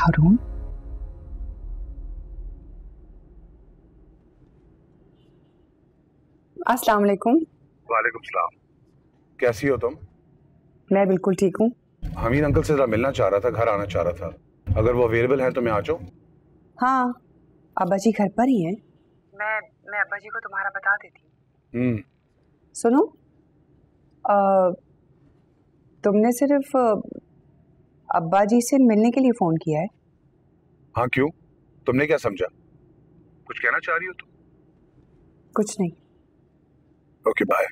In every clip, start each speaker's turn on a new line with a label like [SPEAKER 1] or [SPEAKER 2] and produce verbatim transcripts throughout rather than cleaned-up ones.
[SPEAKER 1] हारून, अस्सलाम वालेकुम।
[SPEAKER 2] वालेकुम सलाम। कैसी हो तुम?
[SPEAKER 1] मैं बिल्कुल ठीक हूँ।
[SPEAKER 2] हमीद अंकल से जरा मिलना चाह रहा था, घर आना चाह रहा था। अगर वो अवेलेबल है तो मैं आ जाऊँ?
[SPEAKER 1] हाँ, अब्बा जी घर पर ही हैं। मैं मैं अब्बा जी को तुम्हारा बता देती हूँ।
[SPEAKER 2] हम्म।
[SPEAKER 1] सुनो, आ, तुमने सिर्फ अब्बा जी से मिलने के लिए फोन किया है?
[SPEAKER 2] हाँ, क्यों? तुमने क्या समझा? कुछ कहना चाह रही हो तुम?
[SPEAKER 1] कुछ नहीं।
[SPEAKER 2] Okay, bye.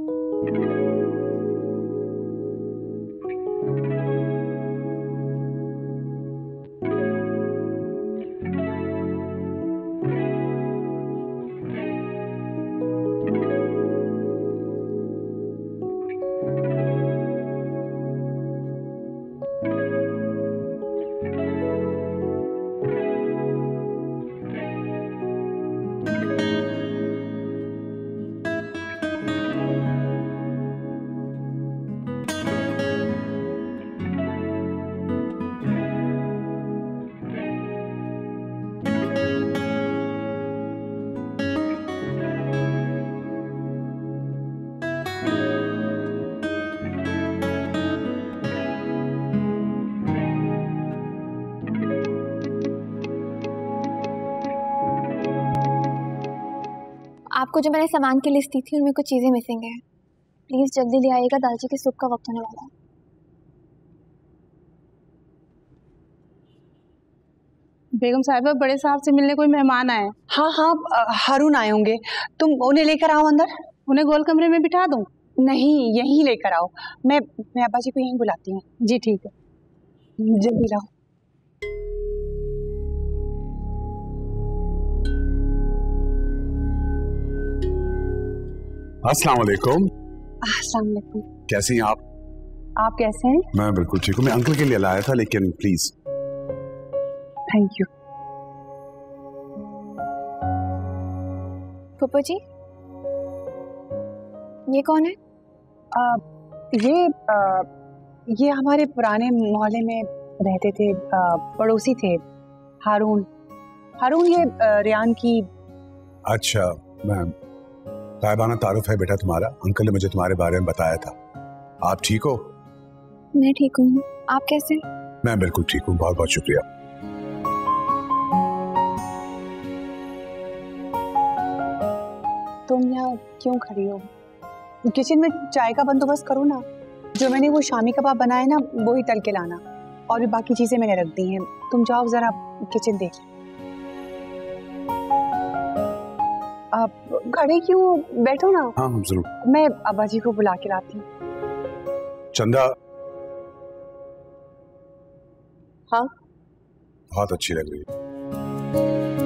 [SPEAKER 3] आपको जो मैंने सामान की लिस्ट दी थी उनमें कुछ चीजें मिसिंग है। प्लीज जल्दी ले आइएगा, दालची की सूप का वक्त होने वाला है।
[SPEAKER 4] बेगम साहिबा, बड़े साहब से मिलने कोई मेहमान आए।
[SPEAKER 1] हाँ हाँ, हारून आए होंगे, तुम उन्हें लेकर आओ अंदर।
[SPEAKER 4] उन्हें गोल कमरे में बिठा दूं?
[SPEAKER 1] नहीं, यहीं लेकर आओ। मैं मैं अब्बा जी को यहीं बुलाती हूँ।
[SPEAKER 4] जी ठीक है,
[SPEAKER 1] जल्दी लाओ।
[SPEAKER 2] अस्सलाम वालेकुम।
[SPEAKER 1] अस्सलाम वालेकुम।
[SPEAKER 2] कैसी हैं आप?
[SPEAKER 1] आप कैसे हैं?
[SPEAKER 2] मैं बिल्कुल ठीक हूँ। मैं अंकल के लिए लाया था, लेकिन प्लीज।
[SPEAKER 1] Thank you.
[SPEAKER 3] फूफो जी, ये कौन है?
[SPEAKER 1] आ, ये आ, ये हमारे पुराने मोहल्ले में रहते थे, आ, पड़ोसी थे, हारून। हारून ये आ, रियान की।
[SPEAKER 2] अच्छा, मैं गायबाना तारुफ है बेटा तुम्हारा। अंकल ने मुझे तुम्हारे बारे में बताया था। आप ठीक हो?
[SPEAKER 3] मैं ठीक हूँ, आप कैसे?
[SPEAKER 2] मैं बिल्कुल ठीक हूँ, बहुत बहुत शुक्रिया।
[SPEAKER 1] तुम यहाँ क्यों खड़ी हो? किचन में चाय का बंदोबस्त करो ना। जो मैंने वो शामी कबाब बनाए ना, वो ही तल के लाना। और भी बाकी चीजें मैंने रख दी हैं। तुम जाओ जरा किचन देख। आप खड़े क्यों? बैठो ना।
[SPEAKER 2] हाँ हम जरूर।
[SPEAKER 1] मैं अब्बा जी को बुला के लाती हूँ।
[SPEAKER 2] चंदा।
[SPEAKER 1] हाँ,
[SPEAKER 2] बहुत अच्छी लग रही है।